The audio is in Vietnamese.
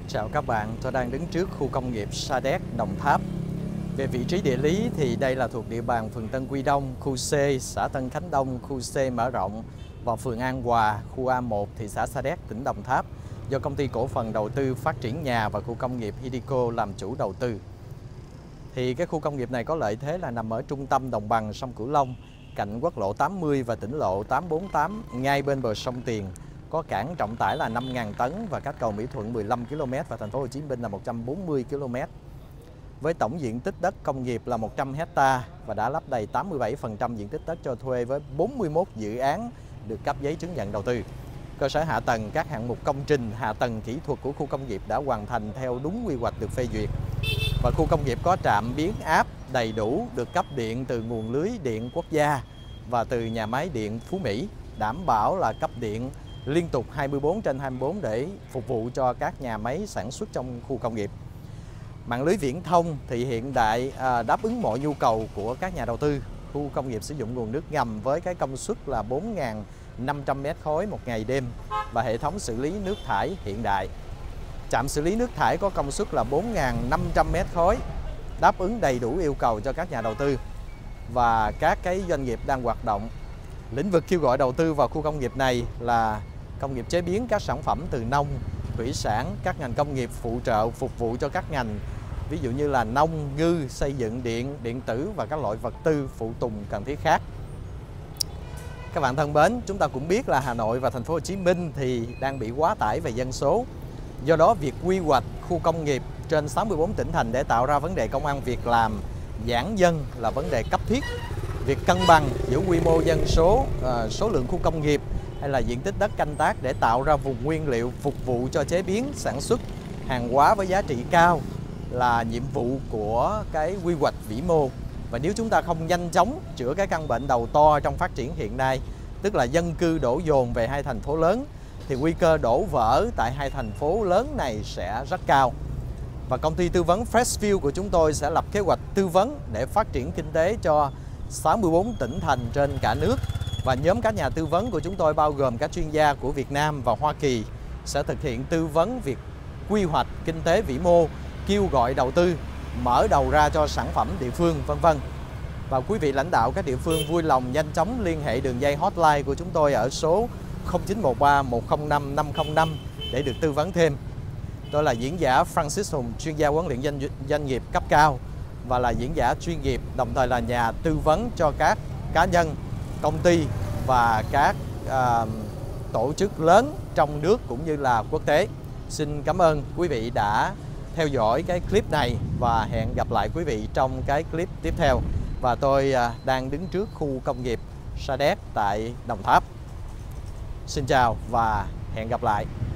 Chào các bạn, tôi đang đứng trước khu công nghiệp Sa Đéc, Đồng Tháp. Về vị trí địa lý thì đây là thuộc địa bàn phường Tân Quy Đông, khu C, xã Tân Khánh Đông, khu C mở rộng và phường An Hòa, khu A1, thị xã Sa Đéc, tỉnh Đồng Tháp, do Công ty Cổ phần Đầu tư Phát triển Nhà và Khu công nghiệp Hidico làm chủ đầu tư. Thì cái khu công nghiệp này có lợi thế là nằm ở trung tâm đồng bằng sông Cửu Long, cạnh quốc lộ 80 và tỉnh lộ 848, ngay bên bờ sông Tiền. Có cảng trọng tải là 5.000 tấn và cách cầu Mỹ Thuận 15 km và thành phố Hồ Chí Minh là 140 km. Với tổng diện tích đất công nghiệp là 100 hecta và đã lấp đầy 87% diện tích đất cho thuê với 41 dự án được cấp giấy chứng nhận đầu tư. Cơ sở hạ tầng, các hạng mục công trình, hạ tầng kỹ thuật của khu công nghiệp đã hoàn thành theo đúng quy hoạch được phê duyệt. Và khu công nghiệp có trạm biến áp đầy đủ, được cấp điện từ nguồn lưới điện quốc gia và từ nhà máy điện Phú Mỹ, đảm bảo là cấp điện liên tục 24/24 để phục vụ cho các nhà máy sản xuất trong khu công nghiệp. Mạng lưới viễn thông thì hiện đại, đáp ứng mọi nhu cầu của các nhà đầu tư. Khu công nghiệp sử dụng nguồn nước ngầm với cái công suất là 4.500 mét khối một ngày đêm và hệ thống xử lý nước thải hiện đại. Trạm xử lý nước thải có công suất là 4.500 mét khối, đáp ứng đầy đủ yêu cầu cho các nhà đầu tư và các cái doanh nghiệp đang hoạt động. Lĩnh vực kêu gọi đầu tư vào khu công nghiệp này là công nghiệp chế biến các sản phẩm từ nông, thủy sản, các ngành công nghiệp phụ trợ phục vụ cho các ngành, ví dụ như là nông, ngư, xây dựng, điện, điện tử và các loại vật tư phụ tùng cần thiết khác. Các bạn thân mến, chúng ta cũng biết là Hà Nội và thành phố Hồ Chí Minh thì đang bị quá tải về dân số. Do đó, việc quy hoạch khu công nghiệp trên 64 tỉnh thành để tạo ra vấn đề công ăn việc làm, giãn dân là vấn đề cấp thiết. Việc cân bằng giữa quy mô dân số, số lượng khu công nghiệp hay là diện tích đất canh tác để tạo ra vùng nguyên liệu phục vụ cho chế biến, sản xuất hàng hóa với giá trị cao là nhiệm vụ của cái quy hoạch vĩ mô. Và nếu chúng ta không nhanh chóng chữa cái căn bệnh đầu to trong phát triển hiện nay, tức là dân cư đổ dồn về hai thành phố lớn, thì nguy cơ đổ vỡ tại hai thành phố lớn này sẽ rất cao. Và công ty tư vấn Freshfield của chúng tôi sẽ lập kế hoạch tư vấn để phát triển kinh tế cho 64 tỉnh thành trên cả nước. Và nhóm các nhà tư vấn của chúng tôi bao gồm các chuyên gia của Việt Nam và Hoa Kỳ sẽ thực hiện tư vấn việc quy hoạch kinh tế vĩ mô, kêu gọi đầu tư, mở đầu ra cho sản phẩm địa phương, vân vân. Và quý vị lãnh đạo các địa phương vui lòng nhanh chóng liên hệ đường dây hotline của chúng tôi ở số 0913 105 505 để được tư vấn thêm. Tôi là diễn giả Francis Hùng, chuyên gia huấn luyện doanh nghiệp cấp cao và là diễn giả chuyên nghiệp, đồng thời là nhà tư vấn cho các cá nhân, công ty và các tổ chức lớn trong nước cũng như là quốc tế. Xin cảm ơn quý vị đã theo dõi cái clip này và hẹn gặp lại quý vị trong cái clip tiếp theo. Và tôi đang đứng trước khu công nghiệp Sa Đéc tại Đồng Tháp. Xin chào và hẹn gặp lại.